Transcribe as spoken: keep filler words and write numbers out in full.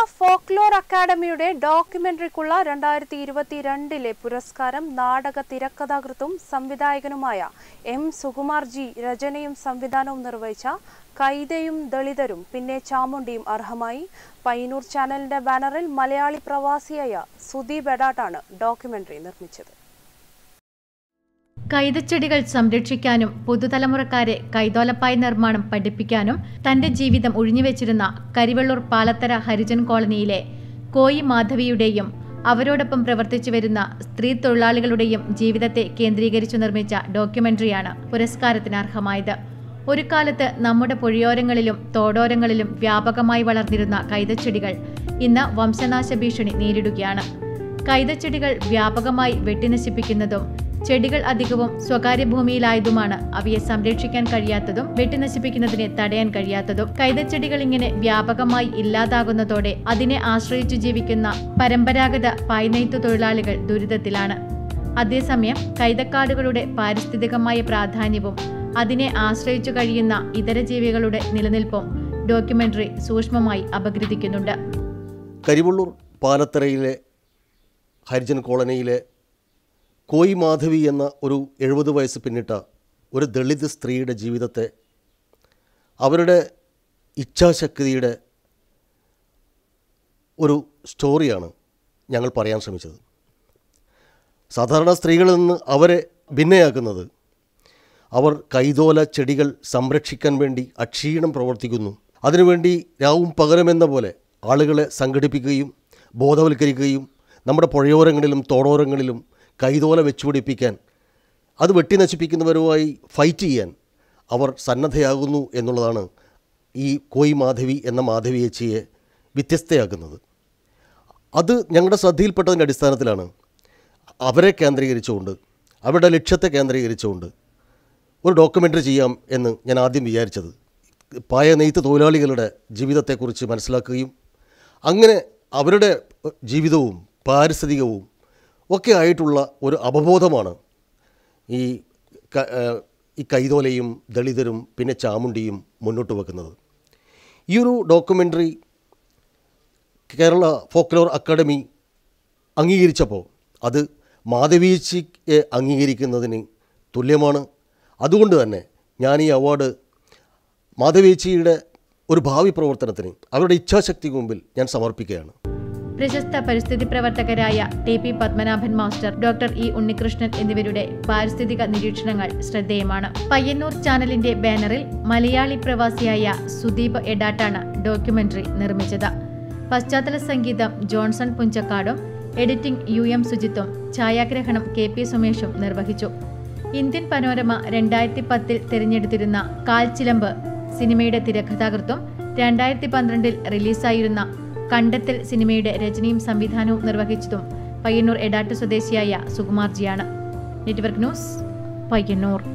Folklore അക്കാദമിയുടെ ഡോക്യുമെന്ററിക്കുള്ള രണ്ടായിരത്തി ഇരുപത്തിരണ്ടിലെ പുരസ്കാരം നാടക തിരക്കഥാകൃത്തും സംവിധായകനുമായ എം സുകുമാർ ജി രചനയും സംവിധാനവും നിർവഹിച്ച കൈതയും ദളിതരും പിന്നെ ചാമുണ്ടിയും അർഹമായി. പയ്യന്നൂർ ചാനലിന്റെ ബാനറിൽ മലയാളി പ്രവാസിയായ സുദീപ് എടാട്ടാണ് ഡോക്യുമെന്ററി നിർമ്മിച്ചത്. കൈതച്ചെടികൾ സംരക്ഷിക്കാനും പുതുതലമുറക്കാരെ കൈതോലപ്പായ നിർമ്മാണം പഠിപ്പിക്കാനും തന്റെ ജീവിതം ഒഴിഞ്ഞുവെച്ചിരുന്ന കരിവെള്ളൂർ പാലത്തറ ഹരിജൻ കോളനിയിലെ കോയി മാധവിയുടെയും അവരോടൊപ്പം പ്രവർത്തിച്ചു വരുന്ന സ്ത്രീ തൊഴിലാളികളുടെയും ജീവിതത്തെ കേന്ദ്രീകരിച്ചു നിർമ്മിച്ച ഡോക്യുമെന്ററിയാണ് പുരസ്കാരത്തിന് അർഹമായത്. ഒരു കാലത്ത് നമ്മുടെ പുഴയോരങ്ങളിലും തോടോരങ്ങളിലും വ്യാപകമായി വളർന്നിരുന്ന കൈതച്ചെടികൾ ഇന്ന് വംശനാശ ഭീഷണി നേരിടുകയാണ്. കൈതച്ചെടികൾ വ്യാപകമായി വെട്ടിനശിപ്പിക്കുന്നതും ചെടികൾ അധികവും സ്വകാര്യ ഭൂമിയിലായതുമാണ് അവയെ സംരക്ഷിക്കാൻ കഴിയാത്തതും വെട്ടിനശിപ്പിക്കുന്നതിനെ തടയാൻ കഴിയാത്തതും. കൈതച്ചെടികൾ ഇങ്ങനെ വ്യാപകമായി ഇല്ലാതാകുന്നതോടെ അതിനെ ആശ്രയിച്ചു ജീവിക്കുന്ന പരമ്പരാഗത പായ്നെയ്ത്തു തൊഴിലാളികൾ ദുരിതത്തിലാണ്. അതേസമയം കൈതക്കാടുകളുടെ പാരിസ്ഥിതികമായ പ്രാധാന്യവും അതിനെ ആശ്രയിച്ചു കഴിയുന്ന ഇതര ജീവികളുടെ നിലനിൽപ്പും ഡോക്യുമെന്ററി സൂക്ഷ്മമായി അപഗ്രഥിക്കുന്നുണ്ട്. കരിവെള്ളൂർ പാലത്തറയിലെ ഹരിജൻ കോളനിയിലെ കോയി മാധവി എന്ന ഒരു എഴുപത് വയസ്സ് പിന്നിട്ട ഒരു ദളിത് സ്ത്രീയുടെ ജീവിതത്തെ അവരുടെ ഇച്ഛാശക്തിയുടെ ഒരു സ്റ്റോറിയാണ് ഞങ്ങൾ പറയാൻ ശ്രമിച്ചത്. സാധാരണ സ്ത്രീകളിൽ നിന്ന് അവരെ ഭിന്നയാക്കുന്നത് അവർ കൈതോല ചെടികൾ സംരക്ഷിക്കാൻ വേണ്ടി അക്ഷീണം പ്രവർത്തിക്കുന്നു. അതിനുവേണ്ടി രാവും പകലുമെന്ന പോലെ ആളുകളെ സംഘടിപ്പിക്കുകയും ബോധവൽക്കരിക്കുകയും നമ്മുടെ പുഴയോരങ്ങളിലും തോടോരങ്ങളിലും കൈതോല വെച്ചുപിടിപ്പിക്കാൻ അത് വെട്ടി നശിപ്പിക്കുന്നവരുമായി ഫൈറ്റ് ചെയ്യാൻ അവർ സന്നദ്ധയാകുന്നു എന്നുള്ളതാണ് ഈ കോയി മാധവി എന്ന മാധവി ചേച്ചിയെ വ്യത്യസ്തയാക്കുന്നത്. അത് ഞങ്ങളുടെ ശ്രദ്ധയിൽപ്പെട്ടതിൻ്റെ അടിസ്ഥാനത്തിലാണ് അവരെ കേന്ദ്രീകരിച്ചുകൊണ്ട് അവരുടെ ലക്ഷ്യത്തെ കേന്ദ്രീകരിച്ചുകൊണ്ട് ഒരു ഡോക്യുമെൻ്ററി ചെയ്യാം എന്ന് ഞാൻ ആദ്യം വിചാരിച്ചത്. പായ നെയ്ത്ത് തൊഴിലാളികളുടെ ജീവിതത്തെക്കുറിച്ച് മനസ്സിലാക്കുകയും അങ്ങനെ അവരുടെ ജീവിതവും പാരിസ്ഥിതികവും ഒക്കെ ആയിട്ടുള്ള ഒരു അവബോധമാണ് ഈ ഈ കൈതോലയും ദളിതരും പിന്നെ ചാമുണ്ടിയും മുന്നോട്ട് വെക്കുന്നത്. ഈ ഒരു ഡോക്യുമെൻ്ററി കേരള ഫോക്ലോർ അക്കാദമി അംഗീകരിച്ചപ്പോൾ അത് മാധവീച്ചിയെ അംഗീകരിക്കുന്നതിന് തുല്യമാണ്. അതുകൊണ്ട് തന്നെ ഞാൻ ഈ അവാർഡ് മാധവീച്ചിയുടെ ഒരു ഭാവി പ്രവർത്തനത്തിന് അവരുടെ ഇച്ഛാശക്തിക്ക് മുമ്പിൽ ഞാൻ സമർപ്പിക്കുകയാണ്. പ്രശസ്ത പരിസ്ഥിതി പ്രവർത്തകരായ T P Padmanabhan master, doctor E Unnikrishnan എന്നിവരുടെ പാരിസ്ഥിതിക നിരീക്ഷണങ്ങൾ ശ്രദ്ധേയമാണ്. പയ്യന്നൂർ ചാനലിന്റെ ബാനറിൽ മലയാളി പ്രവാസിയായ സുദീപ് എടാട്ടാണ് ഡോക്യുമെന്ററി നിർമ്മിച്ചത്. പശ്ചാത്തല സംഗീതം ജോൺസൺ പുഞ്ചക്കാടും എഡിറ്റിംഗ് യു എം സുജിത്തും ഛായാഗ്രഹണം കെ പി സുമേഷും നിർവഹിച്ചു. ഇന്ത്യൻ പനോരമ രണ്ടായിരത്തി പത്തിൽ തിരഞ്ഞെടുത്തിരുന്ന കാൽച്ചിലമ്പ് സിനിമയുടെ തിരക്കഥാകൃത്തും രണ്ടായിരത്തി പന്ത്രണ്ടിൽ റിലീസായിരുന്ന കണ്ടെത്തൽ സിനിമയുടെ രചനയും സംവിധാനവും നിർവഹിച്ചതും പയ്യന്നൂർ എടാട്ട് സ്വദേശിയായ സുകുമാർ ജിയാണ്. Network news, Payyanur.